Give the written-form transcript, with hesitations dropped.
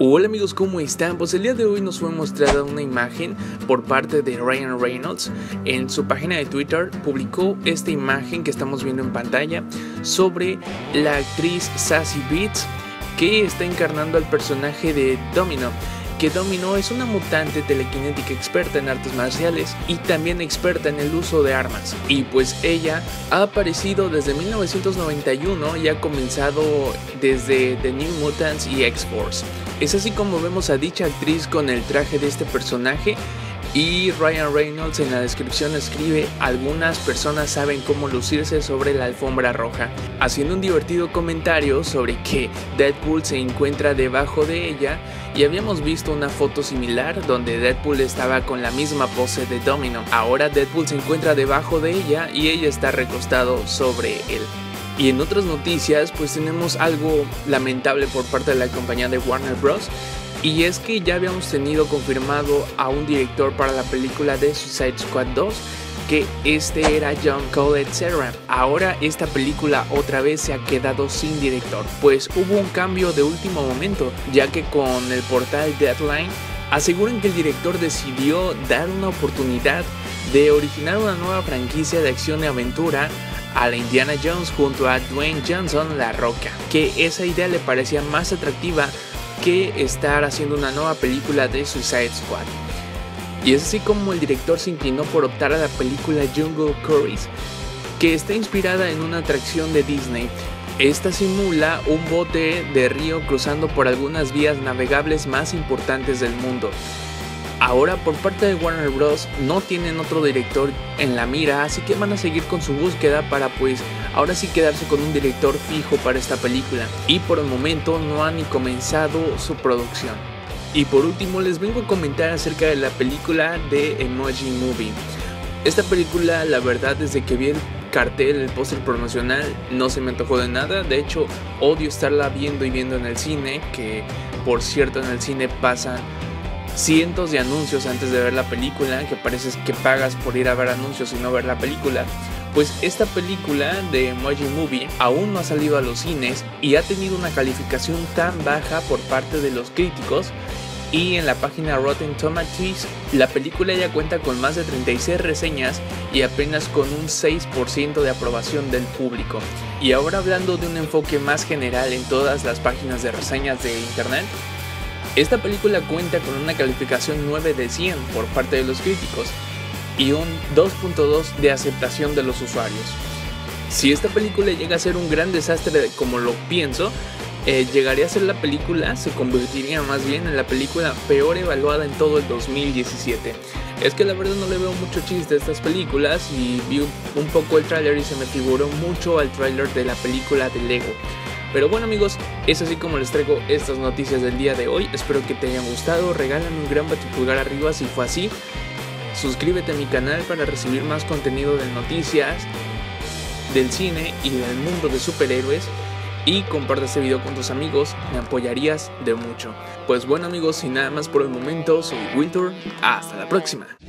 Hola amigos, ¿cómo están? Pues el día de hoy nos fue mostrada una imagen por parte de Ryan Reynolds. En su página de Twitter publicó esta imagen que estamos viendo en pantalla sobre la actriz Zazie Beetz, que está encarnando al personaje de Domino. Que Domino es una mutante telequinética experta en artes marciales y también experta en el uso de armas. Y pues ella ha aparecido desde 1991 y ha comenzado desde The New Mutants y X-Force. Es así como vemos a dicha actriz con el traje de este personaje. Y Ryan Reynolds en la descripción escribe: algunas personas saben cómo lucirse sobre la alfombra roja, haciendo un divertido comentario sobre que Deadpool se encuentra debajo de ella, y habíamos visto una foto similar donde Deadpool estaba con la misma pose de Domino. Ahora Deadpool se encuentra debajo de ella y ella está recostado sobre él. Y en otras noticias pues tenemos algo lamentable por parte de la compañía de Warner Bros. Y es que ya habíamos tenido confirmado a un director para la película de Suicide Squad 2, que este era John Colet-Serra. Ahora esta película otra vez se ha quedado sin director, pues hubo un cambio de último momento, ya que con el portal Deadline aseguran que el director decidió dar una oportunidad de originar una nueva franquicia de acción y aventura a la Indiana Jones junto a Dwayne Johnson, La Roca, que esa idea le parecía más atractiva que estar haciendo una nueva película de Suicide Squad. Y es así como el director se inclinó por optar a la película Jungle Cruise, que está inspirada en una atracción de Disney. Esta simula un bote de río cruzando por algunas vías navegables más importantes del mundo. Ahora por parte de Warner Bros. No tienen otro director en la mira, así que van a seguir con su búsqueda para pues ahora sí quedarse con un director fijo para esta película. Y por el momento no han ni comenzado su producción. Y por último les vengo a comentar acerca de la película de Emoji Movie. Esta película, la verdad, desde que vi el cartel, el póster promocional, no se me antojó de nada. De hecho, odio estarla viendo y viendo en el cine, que por cierto en el cine pasan cientos de anuncios antes de ver la película, que parece que pagas por ir a ver anuncios y no ver la película. Pues esta película de Emoji Movie aún no ha salido a los cines y ha tenido una calificación tan baja por parte de los críticos. Y en la página Rotten Tomatoes la película ya cuenta con más de 36 reseñas y apenas con un 6% de aprobación del público. Y ahora hablando de un enfoque más general en todas las páginas de reseñas de internet, esta película cuenta con una calificación 9 de 100 por parte de los críticos y un 2.2 de aceptación de los usuarios. Si esta película llega a ser un gran desastre como lo pienso, llegaría a ser la película, se convertiría más bien en la película peor evaluada en todo el 2017. Es que la verdad no le veo mucho chiste a estas películas y vi un poco el tráiler y se me figuró mucho al tráiler de la película de Lego. Pero bueno amigos, es así como les traigo estas noticias del día de hoy. Espero que te hayan gustado, regálame un gran pulgar arriba si fue así. Suscríbete a mi canal para recibir más contenido de noticias, del cine y del mundo de superhéroes. Y comparte este video con tus amigos, me apoyarías de mucho. Pues bueno amigos, sin nada más por el momento, soy Wiltor, hasta la próxima.